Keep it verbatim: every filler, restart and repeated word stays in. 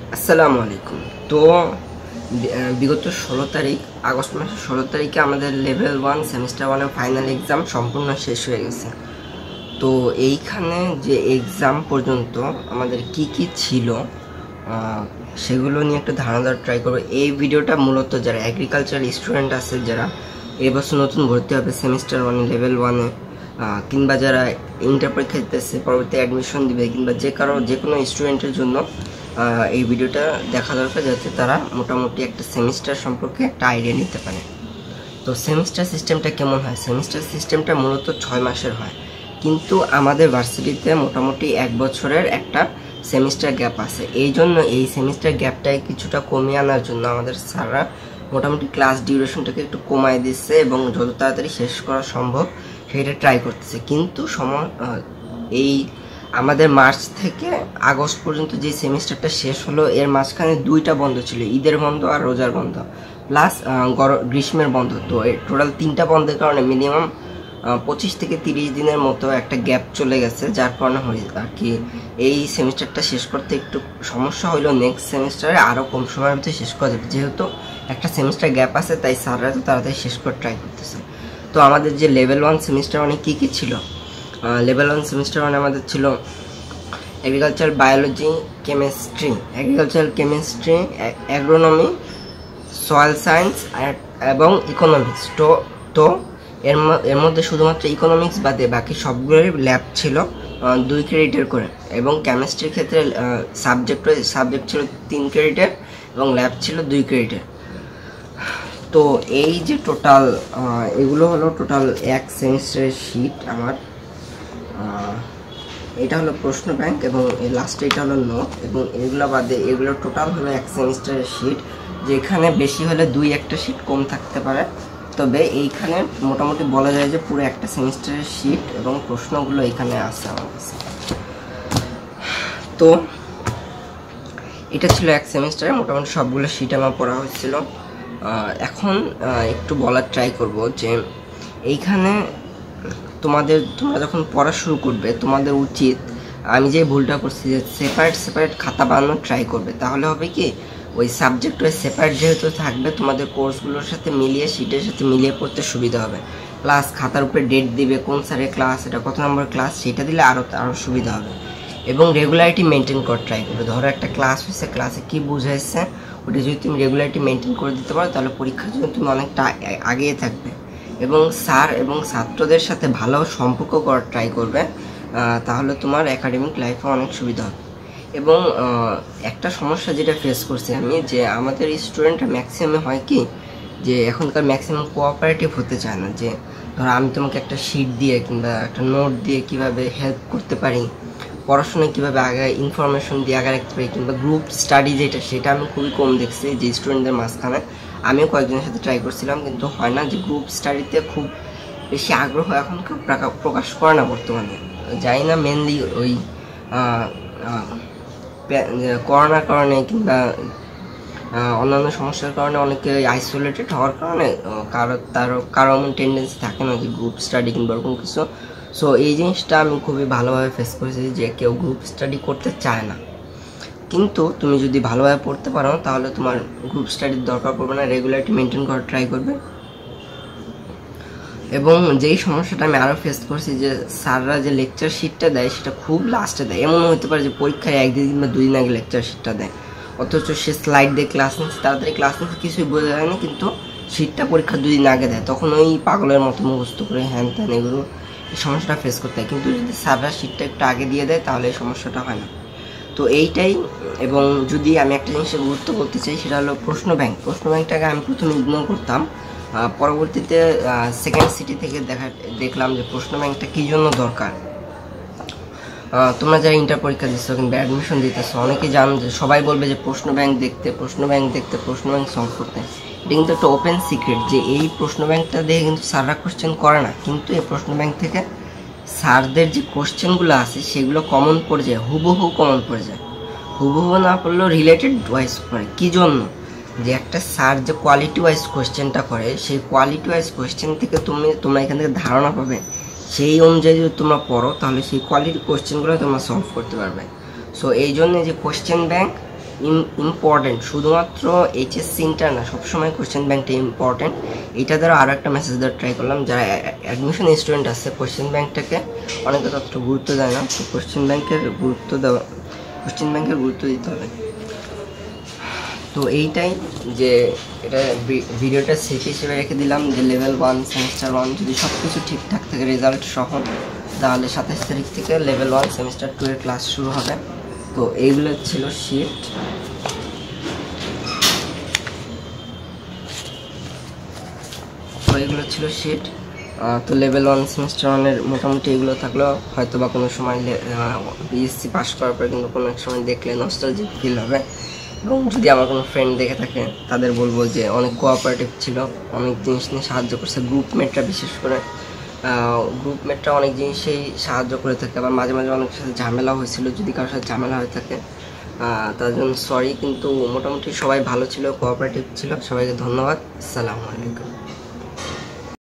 আসসালামু আলাইকুম। তো বিগত ষোলো তারিখ আগস্ট মাসের ষোলো তারিখে আমাদের লেভেল ওয়ান সেমিস্টার ওয়ানের ফাইনাল এক্সাম সম্পূর্ণ শেষ হয়ে গেছে। তো এইখানে যে এক্সাম পর্যন্ত আমাদের কি কি ছিল সেগুলো নিয়ে একটু ধারণা দেওয়ার ট্রাই করবো। এই ভিডিওটা মূলত যারা এগ্রিকালচার স্টুডেন্ট আছে, যারা এবছর নতুন ভর্তি হবে সেমিস্টার ওয়ানে লেভেল ওয়ানে, কিংবা যারা ইন্টার পরীক্ষা দিতেছে পরবর্তী অ্যাডমিশন দিবে, কিংবা যে কারো যে কোনো স্টুডেন্টের জন্য এই ভিডিওটা দেখা দরকার, যাতে তারা মোটামুটি একটা সেমিস্টার সম্পর্কে একটা আইডিয়া নিতে পারে। তো সেমিস্টার সিস্টেমটা কেমন হয়? সেমিস্টার সিস্টেমটা মূলত ছয় মাসের হয়, কিন্তু আমাদের ভার্সিটিতে মোটামুটি এক বছরের একটা সেমিস্টার গ্যাপ আছে। এই জন্য এই সেমিস্টার গ্যাপটাকে কিছুটা কমিয়ে আনার জন্য আমাদের স্যাররা মোটামুটি ক্লাস ডিউরেশনটাকে একটু কমায় দিচ্ছে এবং যত তাড়াতাড়ি শেষ করা সম্ভব সেটা ট্রাই করতেছে। কিন্তু সময় এই আমাদের মার্চ থেকে আগস্ট পর্যন্ত যে সেমিস্টারটা শেষ হলো, এর মাঝখানে দুইটা বন্ধ ছিল, ঈদের বন্ধ আর রোজার বন্ধ, প্লাস গ্রীষ্মের বন্ধ। তো টোটাল তিনটা বন্ধের কারণে মিনিমাম পঁচিশ থেকে তিরিশ দিনের মতো একটা গ্যাপ চলে গেছে, যার কারণে আর কি এই সেমিস্টারটা শেষ করতে একটু সমস্যা হইলো। নেক্সট সেমিস্টারে আরও কম সময়ের মধ্যে শেষ করা যাবে, যেহেতু একটা সেমিস্টার গ্যাপ আছে, তাই স্যাররা তো তাড়াতাড়ি শেষ করে ট্রাই করতেছে। তো আমাদের যে লেভেল ওয়ান সেমিস্টার অনেক কী কী ছিল, লেভেল ওয়ান সেমিস্টার ওয়ানে আমাদের ছিল agriculture biology, chemistry, agriculture chemistry, agronomy, soil science এবং ইকোনমিক্স। তো তো এর এর মধ্যে শুধুমাত্র ইকোনমিক্স বাদে বাকি সবগুলোরই ল্যাব ছিল দুই ক্রেডিটের করে, এবং কেমিস্ট্রির ক্ষেত্রে সাবজেক্ট সাবজেক্ট ছিল তিন ক্রেডিটের এবং ল্যাব ছিল দুই ক্রেডিটের। তো এই যে টোটাল এগুলো হলো টোটাল এক সেমিস্টারের শিট আমার। এটা হলো প্রশ্ন ব্যাংক এবং লাস্টে এটা হলো নোট, এবং এগুলো বাদে এগুলো টোটাল হলো এক সেমিস্টারের শিট, যেখানে বেশি হলে দুই একটা শিট কম থাকতে পারে। তবে এইখানে মোটামুটি বলা যায় যে পুরো একটা সেমিস্টারের শিট এবং প্রশ্নগুলো এখানে আছে আমার কাছে। তো এটা ছিল এক সেমিস্টারে মোটামুটি সবগুলো শিট আমার পড়া হয়েছিল। এখন একটু বলার ট্রাই করব যে এইখানে তোমাদের তোমরা যখন পড়া শুরু করবে, তোমাদের উচিত, আমি যে ভুলটা করছি, যে সেপারেট সেপারেট খাতা বানানোর ট্রাই করবে। তাহলে হবে কি, ওই সাবজেক্ট ওই সেপারেট যেহেতু থাকবে, তোমাদের কোর্সগুলোর সাথে মিলিয়ে শিটের সাথে মিলিয়ে পড়তে সুবিধা হবে। প্লাস খাতার উপরে ডেট দিবে, কোন স্যারের ক্লাস, এটা কত নম্বর ক্লাস, সেটা দিলে আরও আরও সুবিধা হবে। এবং রেগুলারিটি মেনটেন করার ট্রাই করবে। ধরো একটা ক্লাস হয়েছে, ক্লাসে কী বুঝাইছে ওটা যদি তুমি রেগুলারিটি মেনটেন করে দিতে পারো, তাহলে পরীক্ষার জন্য তুমি অনেকটা আগিয়ে থাকবে। এবং স্যার এবং ছাত্রদের সাথে ভালো সম্পর্ক করার ট্রাই করবে, তাহলে তোমার একাডেমিক লাইফে অনেক সুবিধা হবে। এবং একটা সমস্যা যেটা ফেস করছি আমি, যে আমাদের স্টুডেন্টরা ম্যাক্সিমামে হয় কি, যে এখনকার ম্যাক্সিমাম কোঅপারেটিভ হতে চায় না। যে ধরো আমি তোমাকে একটা শিট দিয়ে কিংবা একটা নোট দিয়ে কিভাবে হেল্প করতে পারি, পড়াশোনায় কীভাবে আগে ইনফরমেশন দিয়ে আগে রাখতে পারি, কিংবা গ্রুপ স্টাডি যেটা, সেটা আমি খুবই কম দেখছি যে স্টুডেন্টদের মাঝখানে। আমিও কয়েকজনের সাথে ট্রাই করছিলাম, কিন্তু হয় না। যে গ্রুপ স্টাডিতে খুব বেশি আগ্রহ এখন কেউ প্রকাশ করে না বর্তমানে, জানি না, মেনলি ওই করোনার কারণে কিংবা অন্যান্য সমস্যার কারণে অনেকে আইসোলেটেড হওয়ার কারণে কারো তারও কারো এমন টেন্ডেন্সি থাকে না যে গ্রুপ স্টাডি কিংবা ওরকম কিছু। সো এই জিনিসটা আমি খুবই ভালোভাবে ফেস করেছি, যে কেউ গ্রুপ স্টাডি করতে চায় না। কিন্তু তুমি যদি ভালোভাবে পড়তে পারো, তাহলে তোমার গ্রুপ স্টাডির দরকার পড়বে না, রেগুলারিটি মেনটেন করার ট্রাই করবে। এবং যেই সমস্যাটা আমি আরও ফেস করছি, যে স্যাররা যে লেকচার শিটটা দেয় সেটা খুব লাস্টে দেয়। এমনও হতে পারে যে পরীক্ষায় একদিন কিংবা দুই দিন আগে লেকচার শিটটা দেয়, অথচ সে স্লাইড দিয়ে ক্লাস নিচ্ছে, তাড়াতাড়ি ক্লাস নিচ্ছে, কিছুই বোঝা যায় না, কিন্তু শিটটা পরীক্ষার দুই দিন আগে দেয়। তখন ওই পাগলের মতো মুখস্থ করে হ্যান ত্যান এগুলো এই সমস্যাটা ফেস করতে হয়। কিন্তু যদি স্যাররা শিটটা একটু আগে দিয়ে দেয়, তাহলে এই সমস্যাটা হয় না। তো এইটাই। এবং যদি আমি একটা জিনিসের গুরুত্ব বলতে চাই, সেটা হলো প্রশ্ন ব্যাংক। প্রশ্ন ব্যাংকটাকে আমি প্রথমে ইগনোর করতাম, পরবর্তীতে সেকেন্ড সিটি থেকে দেখা দেখলাম যে প্রশ্ন ব্যাংকটা কী জন্য দরকার। তোমরা যারা ইন্টার পরীক্ষা দিচ্ছ কিংবা অ্যাডমিশন দিতেছো, অনেকেই জানো যে সবাই বলবে যে প্রশ্ন ব্যাংক দেখতে, প্রশ্ন ব্যাংক দেখতে, প্রশ্ন ব্যাংক সলভ করতে। এটা কিন্তু একটা ওপেন সিক্রেট যে এই প্রশ্ন ব্যাংকটা দেখে কিন্তু স্যাররা কোশ্চেন করে না, কিন্তু এই প্রশ্ন ব্যাংক থেকে স্যারদের যে কোশ্চেনগুলো আছে সেগুলো কমন পড়ে যায়, হুবহু কমন পড়ে যায়। হুবহু না পড়লেও রিলেটেড ওয়াইজ পড়ে। কী জন্য? যে একটা স্যার যে কোয়ালিটি ওয়াইজ কোশ্চেনটা করে, সেই কোয়ালিটি ওয়াইজ কোশ্চেন থেকে তুমি তোমরা এখান থেকে ধারণা পাবে, সেই অনুযায়ী যদি তোমরা পড়ো, তাহলে সেই কোয়ালিটি কোশ্চেনগুলো তোমরা সলভ করতে পারবে। সো এই জন্য যে কোশ্চেন ব্যাংক ইম্পর্টেন্ট, শুধুমাত্র এইচএসসি ইন্টার না, সবসময় কোশ্চেন ব্যাংকটা ইম্পর্টেন্ট। এটা দ্বারা আরও একটা মেসেজ দেওয়ার ট্রাই করলাম, যারা অ্যাডমিশন স্টুডেন্ট আছে কোশ্চেন ব্যাংকটাকে অনেকে তত গুরুত্ব দেয় না, তো কোশ্চেন ব্যাংকের গুরুত্ব দেওয়া কোশ্চেন ব্যাংকের গুরুত্ব দিতে হবে। তো এইটাই যে এটা ভিডিওটা সেফ হিসেবে রেখে দিলাম যে লেভেল ওয়ান সেমিস্টার ওয়ান যদি সব কিছু ঠিকঠাক থাকে রেজাল্ট সহ, তাহলে সাতাশ তারিখ থেকে লেভেল ওয়ান সেমিস্টার টু এর ক্লাস শুরু হবে। তো এইগুলো ছিল শিফট। তো এগুলো ছিল শিট। তো লেভেল ওয়ান সেমিস্টার ওয়ানের মোটামুটি এগুলো থাকলো, হয়তো বা কোনো সময় বিএসসি পাস করার পরে কিন্তু কোনো এক সময় দেখলে নস্টালজিক ফিল হবে। এবং যদি আমার কোনো ফ্রেন্ড দেখে থাকে তাদের বলবো যে অনেক কোঅপারেটিভ ছিল, অনেক জিনিস নিয়ে সাহায্য করছে, গ্রুপমেটরা বিশেষ করে গ্রুপমেটরা অনেক জিনিসেই সাহায্য করে থাকে। আবার মাঝে মাঝে অনেক সাথে ঝামেলা হয়েছিল, যদি কারোর সাথে ঝামেলা হয়ে থাকে তার জন্য সরি, কিন্তু মোটামুটি সবাই ভালো ছিল, কোঅপারেটিভ ছিল। সবাইকে ধন্যবাদ। আসসালামু আলাইকুম।